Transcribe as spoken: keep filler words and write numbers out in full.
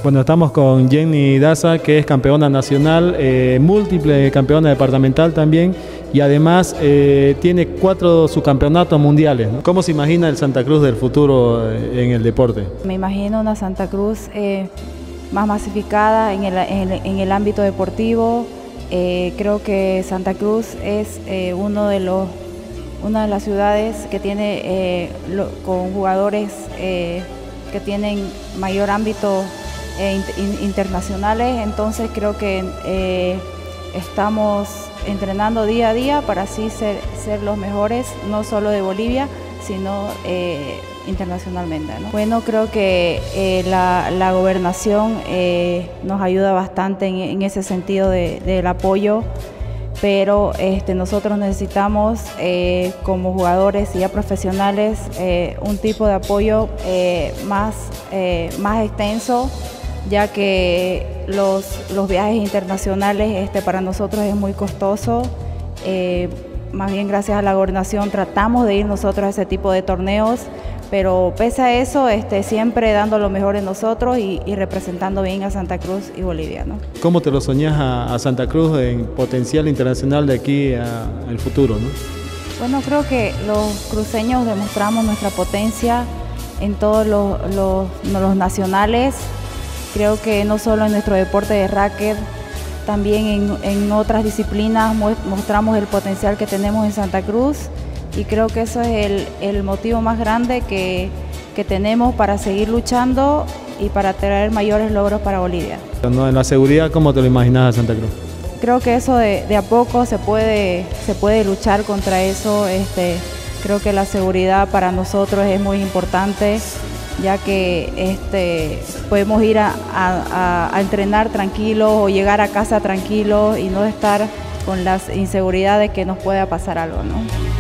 Bueno, estamos con Jenny Daza, que es campeona nacional, eh, múltiple campeona departamental también, y además eh, tiene cuatro subcampeonatos mundiales, ¿no? ¿Cómo se imagina el Santa Cruz del futuro en el deporte? Me imagino una Santa Cruz eh, más masificada en el, en el, en el ámbito deportivo. Eh, creo que Santa Cruz es eh, uno de los, una de las ciudades que tiene eh, lo, con jugadores eh, que tienen mayor ámbito eh, internacionales, entonces creo que eh, estamos entrenando día a día para así ser, ser los mejores, no solo de Bolivia, sino eh, internacionalmente, ¿no? Bueno, creo que eh, la, la gobernación eh, nos ayuda bastante en, en ese sentido de, del apoyo, pero este, nosotros necesitamos eh, como jugadores y ya profesionales eh, un tipo de apoyo eh, más, eh, más extenso, ya que los, los viajes internacionales este, para nosotros es muy costoso. Eh, más bien gracias a la gobernación tratamos de ir nosotros a ese tipo de torneos, pero pese a eso este, siempre dando lo mejor en nosotros y, y representando bien a Santa Cruz y Bolivia, ¿no? ¿Cómo te lo soñás a, a Santa Cruz en potencial internacional de aquí al futuro, ¿no? Bueno, creo que los cruceños demostramos nuestra potencia en todos los, los, los nacionales. Creo que no solo en nuestro deporte de racket, también en, en otras disciplinas mostramos el potencial que tenemos en Santa Cruz, y creo que eso es el, el motivo más grande que, que tenemos para seguir luchando y para traer mayores logros para Bolivia. ¿No? En la seguridad, ¿cómo te lo imaginas a Santa Cruz? Creo que eso de, de a poco se puede, se puede luchar contra eso. Este, creo que la seguridad para nosotros es muy importante, ya que este, podemos ir a, a, a entrenar tranquilos o llegar a casa tranquilos y no estar con las inseguridades que nos pueda pasar algo, ¿no?